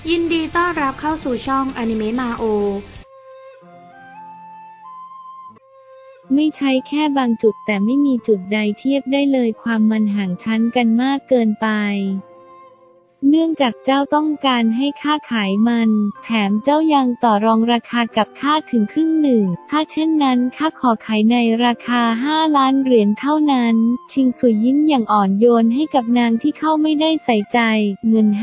ยินดีต้อนรับเข้าสู่ช่องอนิเมะมาโอไม่ใช่แค่บางจุดแต่ไม่มีจุดใดเทียบได้เลยความมันห่างชั้นกันมากเกินไปเนื่องจากเจ้าต้องการให้ข้าขายมันแถมเจ้ายังต่อรองราคากับข้าถึงครึ่งหนึ่งถ้าเช่นนั้นข้าขอขายในราคา5 ล้านเหรียญเท่านั้นชิงสุยยิ้มอย่างอ่อนโยนให้กับนางที่เข้าไม่ได้ใส่ใจเงิน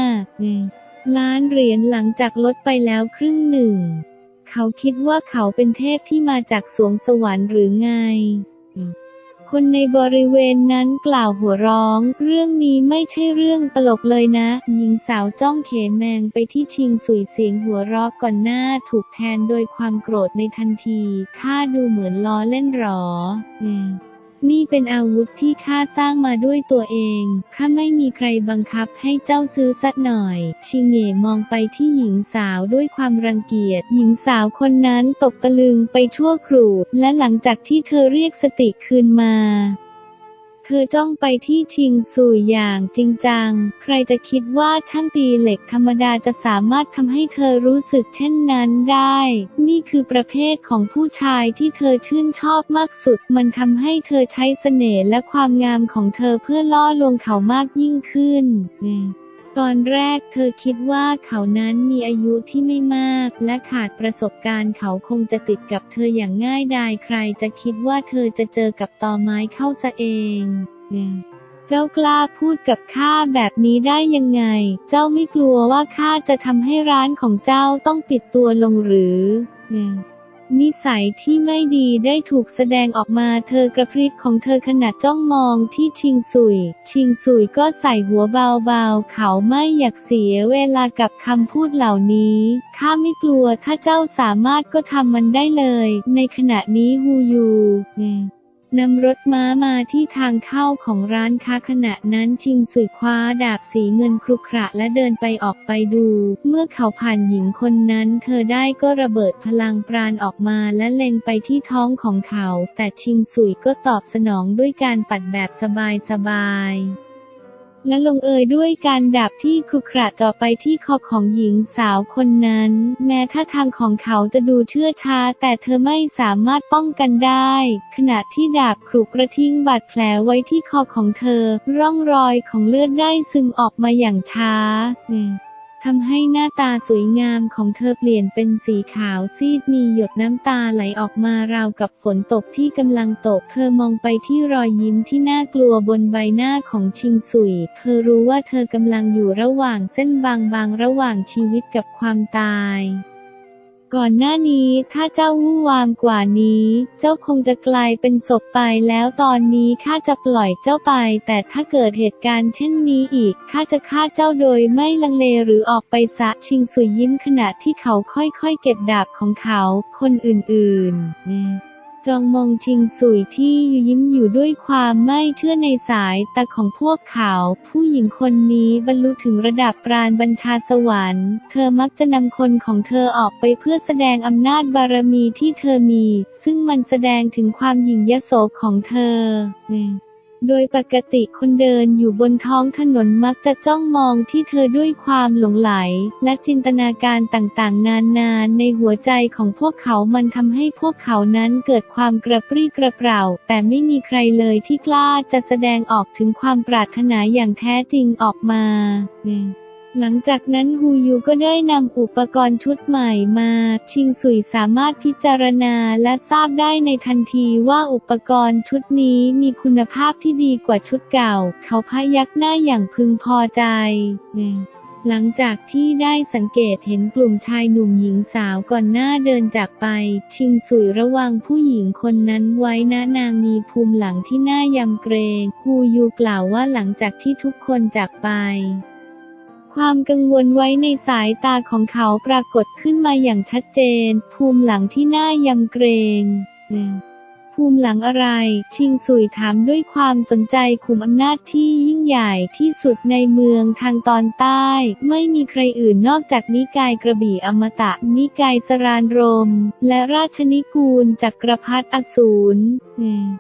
5 ล้านเหรียญหลังจากลดไปแล้วครึ่งหนึ่งเขาคิดว่าเขาเป็นเทพที่มาจากสวงสวรรค์หรือไงคนในบริเวณนั้นกล่าวหัวร้องเรื่องนี้ไม่ใช่เรื่องตลกเลยนะหญิงสาวจ้องเขแมงไปที่ชิงสุยเสียงหัวเราะก่อนหน้าถูกแทนโดยความโกรธในทันทีข้าดูเหมือนล้อเล่นหรอนี่เป็นอาวุธที่ข้าสร้างมาด้วยตัวเองข้าไม่มีใครบังคับให้เจ้าซื้อสักหน่อยชิงเหย่มองไปที่หญิงสาวด้วยความรังเกียจหญิงสาวคนนั้นตกตะลึงไปชั่วครู่และหลังจากที่เธอเรียกสติคืนมาเธอจ้องไปที่ชิงสุยอย่างจริงจังใครจะคิดว่าช่างตีเหล็กธรรมดาจะสามารถทำให้เธอรู้สึกเช่นนั้นได้นี่คือประเภทของผู้ชายที่เธอชื่นชอบมากสุดมันทำให้เธอใช้เสน่ห์และความงามของเธอเพื่อล่อลวงเขามากยิ่งขึ้นตอนแรกเธอคิดว่าเขานั้นมีอายุที่ไม่มากและขาดประสบการณ์เขาคงจะติดกับเธออย่างง่ายดายใครจะคิดว่าเธอจะเจอกับตอไม้เข้าซะเองเจ้ากล้าพูดกับข้าแบบนี้ได้ยังไงเจ้าไม่กลัวว่าข้าจะทำให้ร้านของเจ้าต้องปิดตัวลงหรือนิสัยที่ไม่ดีได้ถูกแสดงออกมาเธอกระพริบของเธอขณะจ้องมองที่ชิงสุยก็ใส่หัวเบาๆเขาไม่อยากเสียเวลากับคำพูดเหล่านี้ข้าไม่กลัวถ้าเจ้าสามารถก็ทำมันได้เลยในขณะนี้ฮูยูนำรถม้ามาที่ทางเข้าของร้านค้าขณะนั้นชิงสุยคว้าดาบสีเงินครุขระและเดินไปออกไปดูเมื่อเขาผ่านหญิงคนนั้นเธอได้ก็ระเบิดพลังปราณออกมาและเล็งไปที่ท้องของเขาแต่ชิงสุยก็ตอบสนองด้วยการปัดแบบสบายและลงเอยด้วยการดาบที่ครุขระเจาะไปที่คอของหญิงสาวคนนั้นแม้ท่าทางของเขาจะดูเชื่อช้าแต่เธอไม่สามารถป้องกันได้ขณะที่ดาบครุกระทิ้งบาดแผลไว้ที่คอของเธอร่องรอยของเลือดได้ซึมออกมาอย่างช้าทำให้หน้าตาสวยงามของเธอเปลี่ยนเป็นสีขาวซีดมีหยดน้ำตาไหลออกมาราวกับฝนตกที่กำลังตกเธอมองไปที่รอยยิ้มที่น่ากลัวบนใบหน้าของชิงสุยเธอรู้ว่าเธอกำลังอยู่ระหว่างเส้นบางๆระหว่างชีวิตกับความตายก่อนหน้านี้ถ้าเจ้าวู่วามกว่านี้เจ้าคงจะกลายเป็นศพไปแล้วตอนนี้ข้าจะปล่อยเจ้าไปแต่ถ้าเกิดเหตุการณ์เช่นนี้อีกข้าจะฆ่าเจ้าโดยไม่ลังเลหรือออกไปซะชิงสุยยิ้มขณะที่เขาค่อยๆเก็บดาบของเขาคนอื่นๆจองมองชิงสุยที่ยิ้มอยู่ด้วยความไม่เชื่อในสายตาของพวกเขาผู้หญิงคนนี้บรรลุถึงระดับปราณบัญชาสวรรค์เธอมักจะนำคนของเธอออกไปเพื่อแสดงอำนาจบารมีที่เธอมีซึ่งมันแสดงถึงความหยิ่งยโสของเธอโดยปกติคนเดินอยู่บนท้องถนนมักจะจ้องมองที่เธอด้วยความหลงไหลและจินตนาการต่างๆนานาในหัวใจของพวกเขามันทำให้พวกเขานั้นเกิดความกระปรี้กระเปร่าแต่ไม่มีใครเลยที่กล้าจะแสดงออกถึงความปรารถนาอย่างแท้จริงออกมาหลังจากนั้นฮูยูก็ได้นำอุปกรณ์ชุดใหม่มาชิงสุยสามารถพิจารณาและทราบได้ในทันทีว่าอุปกรณ์ชุดนี้มีคุณภาพที่ดีกว่าชุดเก่าเขาพยักหน้าอย่างพึงพอใจหลังจากที่ได้สังเกตเห็นกลุ่มชายหนุ่มหญิงสาวก่อนหน้าเดินจากไปชิงสุยระวังผู้หญิงคนนั้นไว้นะนางมีภูมิหลังที่น่ายำเกรงฮูยูกล่าวว่าหลังจากที่ทุกคนจากไปความกังวลไว้ในสายตาของเขาปรากฏขึ้นมาอย่างชัดเจนภูมิหลังที่น่ายำเกรงภูมิหลังอะไรชิงสุยถามด้วยความสนใจขุมอำนาจที่ยิ่งใหญ่ที่สุดในเมืองทางตอนใต้ไม่มีใครอื่นนอกจากนิกายกระบี่อมตะนิกายสรานรมและราชนิกูลจักรพรรดิอสูร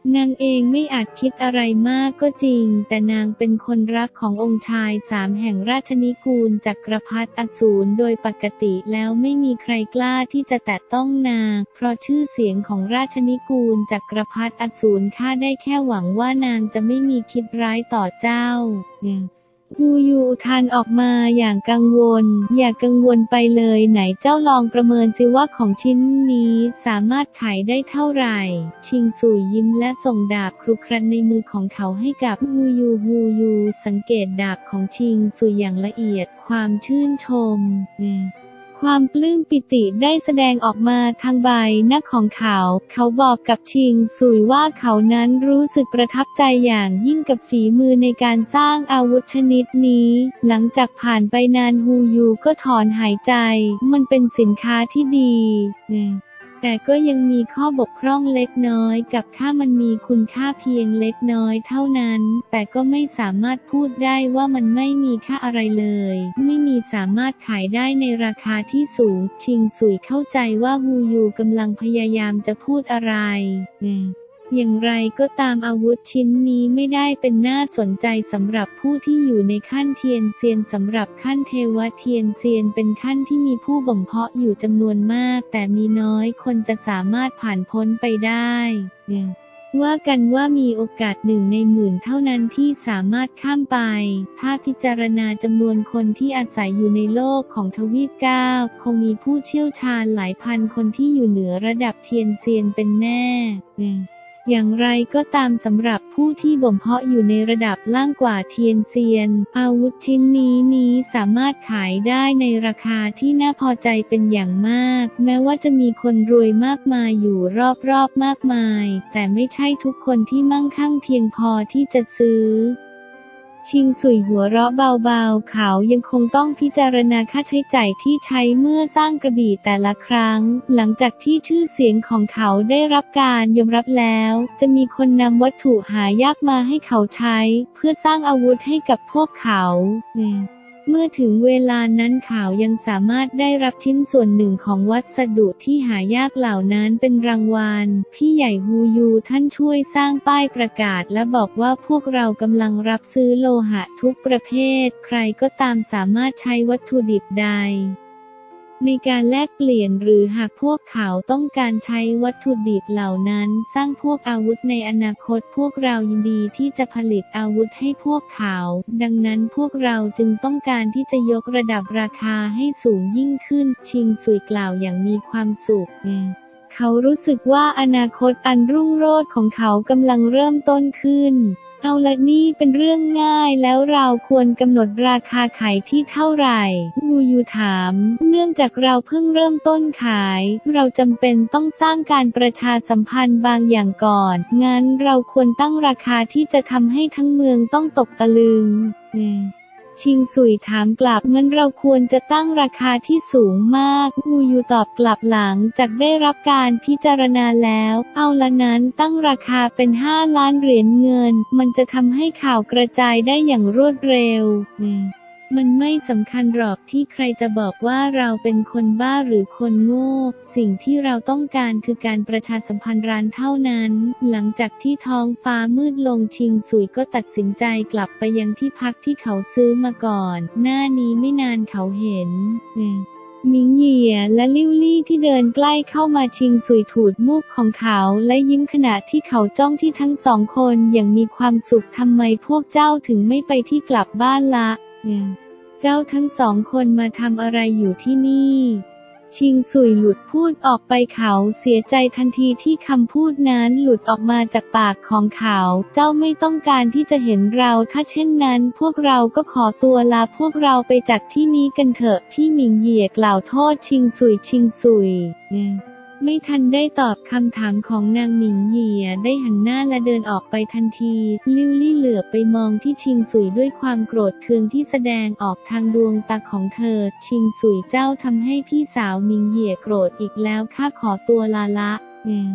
นางเองไม่อาจคิดอะไรมากก็จริงแต่นางเป็นคนรักขององค์ชายสามแห่งราชนิกูลจักรพรรดิอสูรโดยปกติแล้วไม่มีใครกล้าที่จะแตะต้องนางเพราะชื่อเสียงของราชนิกูลจักรพรรดิอสูรข้าได้แค่หวังว่านางจะไม่มีคิดร้ายต่อเจ้าฮูยูอุทานออกมาอย่างกังวลอย่ากังวลไปเลยไหนเจ้าลองประเมินสิว่าของชิ้นนี้สามารถขายได้เท่าไหร่ชิงซุยยิ้มและส่งดาบครุขระในมือของเขาให้กับฮูยูสังเกตดาบของชิงซุยอย่างละเอียดความชื่นชมความปลื้มปิติได้แสดงออกมาทางใบหน้าของเขาบอกกับชิงซุยว่าเขานั้นรู้สึกประทับใจอย่างยิ่งกับฝีมือในการสร้างอาวุธชนิดนี้หลังจากผ่านไปนานฮูยูก็ถอนหายใจมันเป็นสินค้าที่ดีแต่ก็ยังมีข้อบกพร่องเล็กน้อยกับค่ามันมีคุณค่าเพียงเล็กน้อยเท่านั้นแต่ก็ไม่สามารถพูดได้ว่ามันไม่มีค่าอะไรเลยไม่มีสามารถขายได้ในราคาที่สูงชิงซุยเข้าใจว่าฮูยูกำลังพยายามจะพูดอะไรอย่างไรก็ตามอาวุธชิ้นนี้ไม่ได้เป็นน่าสนใจสำหรับผู้ที่อยู่ในขั้นเทียนเซียนสำหรับขั้นเทวเทียนเซียนเป็นขั้นที่มีผู้บ่มเพาะอยู่จำนวนมากแต่มีน้อยคนจะสามารถผ่านพ้นไปได้ว่ากันว่ามีโอกาส1 ใน 10,000เท่านั้นที่สามารถข้ามไปถ้าพิจารณาจำนวนคนที่อาศัยอยู่ในโลกของทวีป9คงมีผู้เชี่ยวชาญหลายพันคนที่อยู่เหนือระดับเทียนเซียนเป็นแน่อย่างไรก็ตามสำหรับผู้ที่บ่มเพาะอยู่ในระดับล่างกว่าเทียนเซียนอาวุธชิ้นนี้สามารถขายได้ในราคาที่น่าพอใจเป็นอย่างมากแม้ว่าจะมีคนรวยมากมายอยู่รอบๆมากมายแต่ไม่ใช่ทุกคนที่มั่งคั่งเพียงพอที่จะซื้อชิงซุยหัวเราะเบาๆเขายังคงต้องพิจารณาค่าใช้จ่ายที่ใช้เมื่อสร้างกระบี่แต่ละครั้งหลังจากที่ชื่อเสียงของเขาได้รับการยอมรับแล้วจะมีคนนำวัตถุหายากมาให้เขาใช้เพื่อสร้างอาวุธให้กับพวกเขาเมื่อถึงเวลานั้นเขายังสามารถได้รับชิ้นส่วนหนึ่งของวัสดุที่หายากเหล่านั้นเป็นรางวัลพี่ใหญ่ฮูยูท่านช่วยสร้างป้ายประกาศและบอกว่าพวกเรากำลังรับซื้อโลหะทุกประเภทใครก็ตามสามารถใช้วัตถุดิบใดในการแลกเปลี่ยนหรือหากพวกเขาต้องการใช้วัตถุดิบเหล่านั้นสร้างพวกอาวุธในอนาคตพวกเรายินดีที่จะผลิตอาวุธให้พวกเขาดังนั้นพวกเราจึงต้องการที่จะยกระดับราคาให้สูงยิ่งขึ้นชิงซุยกล่าวอย่างมีความสุขเขารู้สึกว่าอนาคตอันรุ่งโรจน์ของเขากำลังเริ่มต้นขึ้นเอาละนี่เป็นเรื่องง่ายแล้วเราควรกำหนดราคาขายที่เท่าไหร่ฮูยูถามเนื่องจากเราเพิ่งเริ่มต้นขายเราจำเป็นต้องสร้างการประชาสัมพันธ์บางอย่างก่อนงั้นเราควรตั้งราคาที่จะทำให้ทั้งเมืองต้องตกตะลึงชิงซุยถามกลับงั้นเราควรจะตั้งราคาที่สูงมากฮูยูตอบกลับหลังจากได้รับการพิจารณาแล้วเอาละนั้นตั้งราคาเป็น5 ล้านเหรียญเงินมันจะทำให้ข่าวกระจายได้อย่างรวดเร็วมันไม่สำคัญหรอกที่ใครจะบอกว่าเราเป็นคนบ้าหรือคนโง่สิ่งที่เราต้องการคือการประชาสัมพันธ์ร้านเท่านั้นหลังจากที่ท้องฟ้ามืดลงชิงซุยก็ตัดสินใจกลับไปยังที่พักที่เขาซื้อมาก่อนหน้านี้ไม่นานเขาเห็นมิงเหยียและลิ่วลี่ที่เดินใกล้เข้ามาชิงซุยถูดมูกของเขาและยิ้มขณะที่เขาจ้องที่ทั้ง2 คนอย่างมีความสุขทำไมพวกเจ้าถึงไม่ไปที่กลับบ้านละเจ้าทั้ง2 คนมาทำอะไรอยู่ที่นี่ชิงซุยหลุดพูดออกไปเขาเสียใจทันทีที่คำพูดนั้นหลุดออกมาจากปากของเขาเจ้าไม่ต้องการที่จะเห็นเราถ้าเช่นนั้นพวกเราก็ขอตัวลาพวกเราไปจากที่นี้กันเถอะพี่หมิงเหยียกล่าวโทษชิงซุยไม่ทันได้ตอบคำถามของนางหมิงเหยียได้หันหน้าและเดินออกไปทันทีลิ่วลี่เหลือบไปมองที่ชิงซุยด้วยความโกรธเคืองที่แสดงออกทางดวงตาของเธอชิงซุยเจ้าทำให้พี่สาวหมิงเหยียโกรธอีกแล้วข้าขอตัวลาละ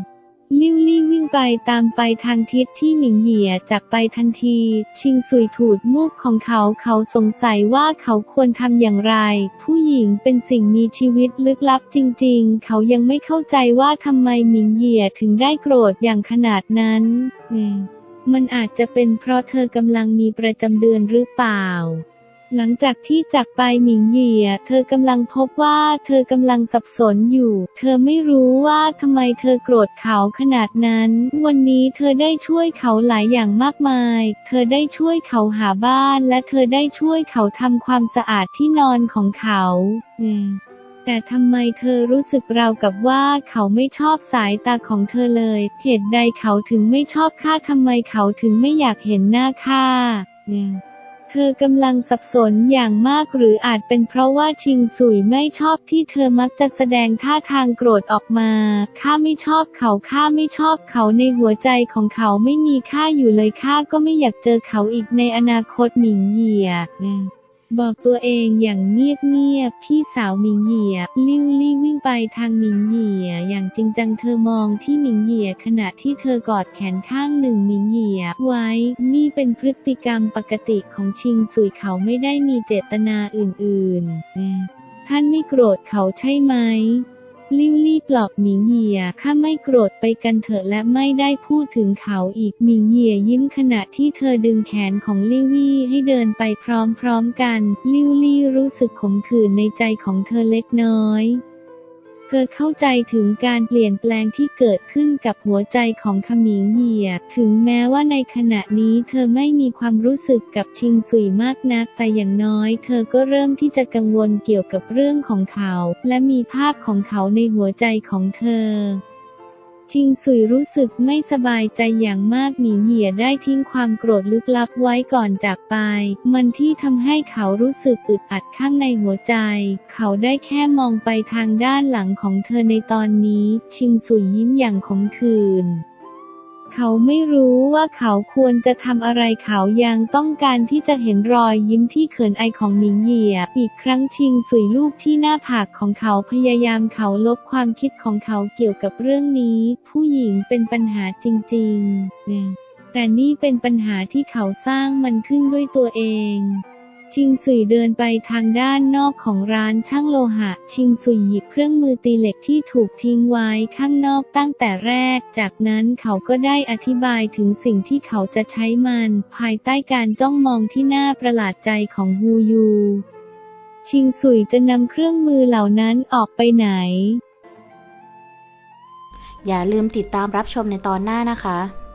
ลิ่วลี่วิ่งไปตามไปทางทิศที่หมิงเหยี่ยจากไปทันทีชิงซุยถูดมูกของเขาสงสัยว่าเขาควรทำอย่างไรผู้หญิงเป็นสิ่งมีชีวิตลึกลับจริงๆเขายังไม่เข้าใจว่าทำไมหมิงเหยี่ยถึงได้โกรธอย่างขนาดนั้นมันอาจจะเป็นเพราะเธอกำลังมีประจำเดือนหรือเปล่าหลังจากที่จากไปหมิงเหยี่ยเธอกำลังพบว่าเธอกำลังสับสนอยู่เธอไม่รู้ว่าทำไมเธอโกรธเขาขนาดนั้นวันนี้เธอได้ช่วยเขาหลายอย่างมากมายเธอได้ช่วยเขาหาบ้านและเธอได้ช่วยเขาทำความสะอาดที่นอนของเขาแต่ทำไมเธอรู้สึกราวกับว่าเขาไม่ชอบสายตาของเธอเลยเหตุใดเขาถึงไม่ชอบข้าทำไมเขาถึงไม่อยากเห็นหน้าข้าเธอกำลังสับสนอย่างมากหรืออาจเป็นเพราะว่าชิงซุยไม่ชอบที่เธอมักจะแสดงท่าทางโกรธออกมาข้าไม่ชอบเขาข้าไม่ชอบเขาในหัวใจของเขาไม่มีข้าอยู่เลยข้าก็ไม่อยากเจอเขาอีกในอนาคตหมิงเหยี่ยบอกตัวเองอย่างเงียบๆพี่สาวหมิงเหยี่ยลิ่วลี่วิ่งไปทางหมิงเหยี่ยอย่างจริงจังเธอมองที่หมิงเหยี่ยขณะที่เธอกอดแขนข้างหนึ่งหมิงเหยี่ยไว้นี่เป็นพฤติกรรมปกติของชิงซุยเขาไม่ได้มีเจตนาอื่นๆท่านไม่โกรธเขาใช่ไหมลิ่วลี่ปลอบหมิงเหยี่ยข้าไม่โกรธไปกันเถอะและไม่ได้พูดถึงเขาอีกหมิงเหยี่ยยิ้มขณะที่เธอดึงแขนของลิ่วลี่ให้เดินไปพร้อมๆกันลิ่วลี่รู้สึกขมขื่นในใจของเธอเล็กน้อยเธอเข้าใจถึงการเปลี่ยนแปลงที่เกิดขึ้นกับหัวใจของขมิงเหยี่ยถึงแม้ว่าในขณะนี้เธอไม่มีความรู้สึกกับชิงซุยมากนักแต่อย่างน้อยเธอก็เริ่มที่จะกังวลเกี่ยวกับเรื่องของเขาและมีภาพของเขาในหัวใจของเธอชิงซุยรู้สึกไม่สบายใจอย่างมากหมิงเหยี่ยได้ทิ้งความโกรธลึกลับไว้ก่อนจากไปมันที่ทำให้เขารู้สึกอึดอัดข้างในหัวใจเขาได้แค่มองไปทางด้านหลังของเธอในตอนนี้ชิงซุยยิ้มอย่างขมขื่นเขาไม่รู้ว่าเขาควรจะทำอะไรเขายังต้องการที่จะเห็นรอยยิ้มที่เขินอายของหมิงเหยี่ยอีกครั้งชิงซุยลูบที่หน้าผากของเขาพยายามเขาลบความคิดของเขาเกี่ยวกับเรื่องนี้ผู้หญิงเป็นปัญหาจริงๆแต่นี่เป็นปัญหาที่เขาสร้างมันขึ้นด้วยตัวเองชิงซุยเดินไปทางด้านนอกของร้านช่างโลหะชิงซุยหยิบเครื่องมือตีเหล็กที่ถูกทิ้งไว้ข้างนอกตั้งแต่แรกจากนั้นเขาก็ได้อธิบายถึงสิ่งที่เขาจะใช้มันภายใต้การจ้องมองที่น่าประหลาดใจของฮูยูชิงซุยจะนำเครื่องมือเหล่านั้นออกไปไหนอย่าลืมติดตามรับชมในตอนหน้านะคะ